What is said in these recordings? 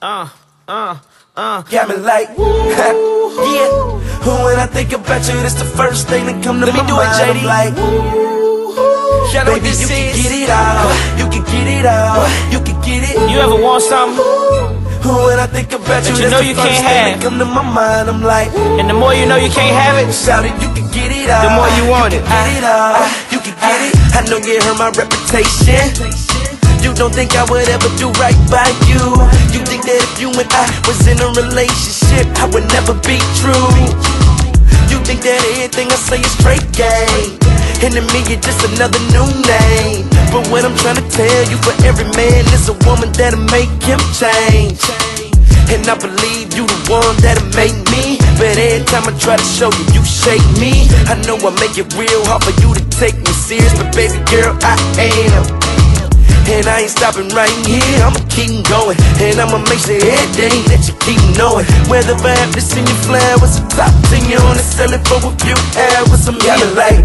Got me like, yeah. When I think about you, that's the first thing that come to my mind. I'm like, baby, you can get it out. You can get it out. You can get it. You ever want something? When I think about you, you know you can't have. Come to my mind, I'm like, and the more you know you can't have it, shout it, you can get it out. The more you want it. Get it out. You can get it. I know you heard my reputation. You don't think I would ever do right by you. You think that if you and I was in a relationship, I would never be true. You think that everything I say is straight game, and to me you're just another new name. But what I'm trying to tell you, for every man there's a woman that'll make him change. And I believe you the one that'll make me, but every time I try to show you, you shake me. I know I make it real hard for you to take me serious, but baby girl, I am. And I ain't stopping right here, I'ma keep going. And I'ma make sure every day that you keep knowing. Whether I have to send you flowers or top 10 you on and sell it for a few hours, I'm yelling like,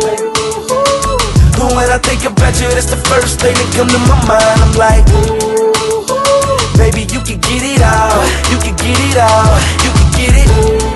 when I think about you, that's the first thing that come to my mind. I'm like, baby, you can get it out. You can get it out. You can get it.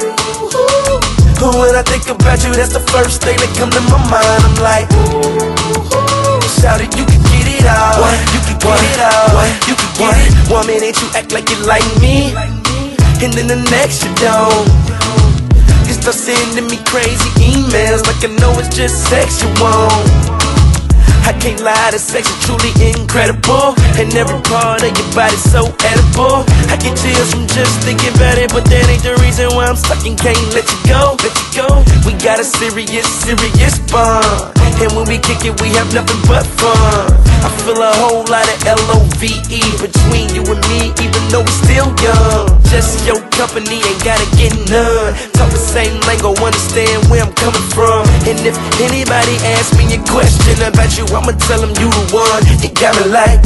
When I think about you, that's the first thing that come to my mind. I'm like, shout it, you can get it out. You can get it out. You can get it. One minute you act like you like me, and then the next you don't. You start sending me crazy emails like I know it's just sex you want. I can't lie, the sex is truly incredible, and every part of your body's so edible. I get chills from just thinking about it, but that ain't the reason why I'm stuck and can't let you go. Let you go. We got a serious, serious bond, and when we kick it, we have nothing but fun. I feel a whole lot of L-O-V-E between you and me, even though we're still young. Just your company, ain't gotta get none. Talk the same lingo, understand where I'm coming from. And if anybody asks me a question about you, I'ma tell them you the one. You got me like,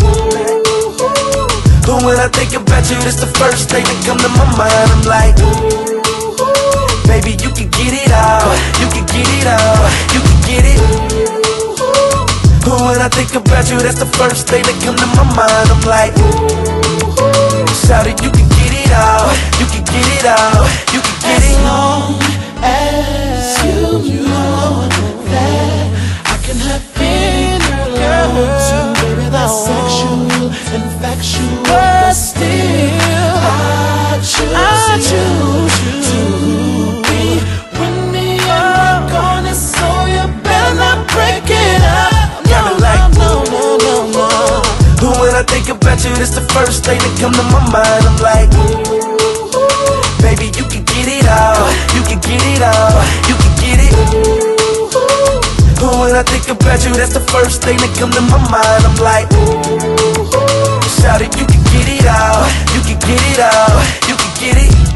when I think about you, that's the first thing that come to my mind. I'm like, baby, you can get it out. You can get it out. You can get it. When I think about you, that's the first thing that come to my mind. I'm like, shout it, you can get it out. You can get it out. You can get it. As long as you know that I can have feelings, baby, that's sexual and factual, but still I choose you to be with me and we're gonna, so you better not break it up. When I think about you, that's the first thing that come to my mind. I'm like, baby, you can get it out. You can get it out. You can get it. When I think about you, that's the first thing that come to my mind. I'm like, shout it, you can get it out. You can get it out. You can get it.